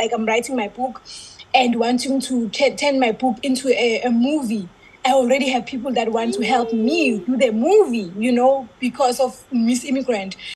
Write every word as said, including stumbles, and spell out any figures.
like I'm writing my book and wanting to t- turn my book into a, a movie, I already have people that want to help me do the movie, you know, because of Miss Immigrant.